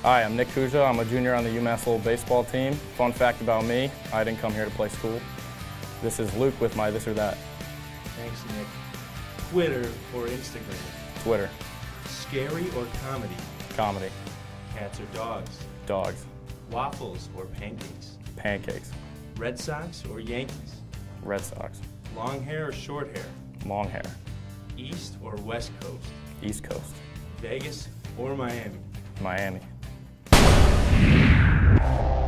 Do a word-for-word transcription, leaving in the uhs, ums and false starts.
Hi, I'm Nick Kuzia. I'm a junior on the UMass Lowell baseball team. Fun fact about me, I didn't come here to play school. This is Luke with my This or That. Thanks, Nick. Twitter or Instagram? Twitter. Scary or comedy? Comedy. Cats or dogs? Dogs. Waffles or pancakes? Pancakes. Red Sox or Yankees? Red Sox. Long hair or short hair? Long hair. East or West Coast? East Coast. Vegas or Miami? Miami.